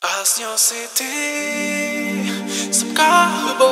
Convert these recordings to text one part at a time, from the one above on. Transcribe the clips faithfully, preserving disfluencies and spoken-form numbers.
Asnjë si ti s'm ka hëbo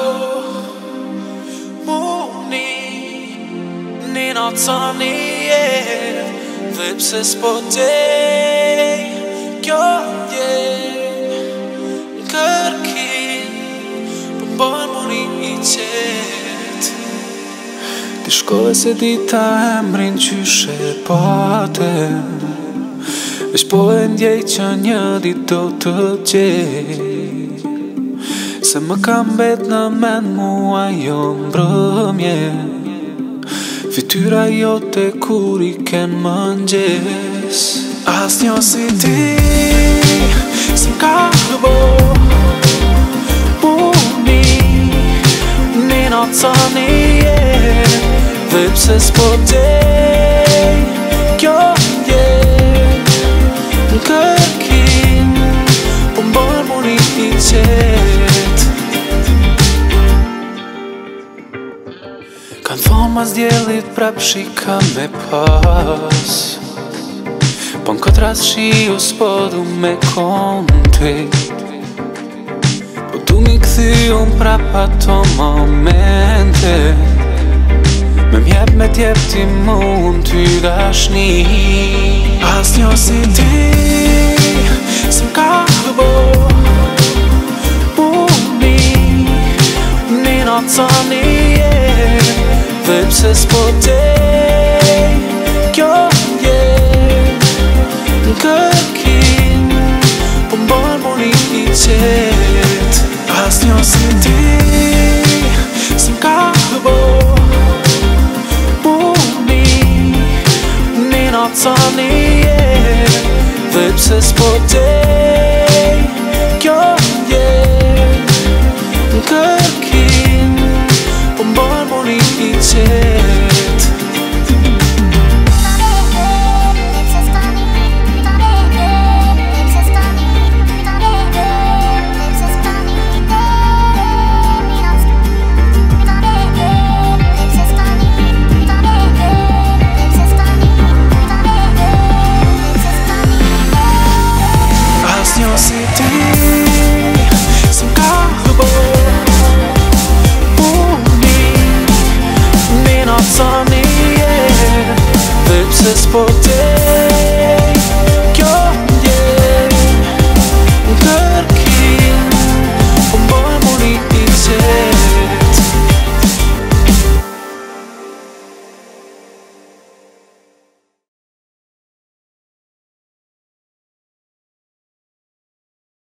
Muni Një natë sa një jetë Dhe pse s'po tej Kjo jetë Në kërkim Po m'bën muni i qetë Ti shkove se dita emrin qyshe pate Vesh po e ndjej që një dit do të gjej Se më kam bet në men mua jo mbrëmje Fytyra jote kur i ken mëngjes Asnjë si ti s'm ka hëbo Muni Një natë sa një jetë Dhe pse s'po tej Kjo Në kërkim Po m'bën muni i qetë Kanë thonë mas djelit prap shika me pas Po në këtë ras shiu s'po du me konti Po du mi këthy unë prap ato momente Me mjep me tjep ti mund ty dashni Asnjë si ti s'm ka hëbo Muni Një natë sa një jetë Dhe pse s'po tej Kjo jetë Në kërkim Po m'bën muni i qetë Asnjë si ti s'm ka hëbo Muni Një natë sa një jetë Dhe pse s'po tej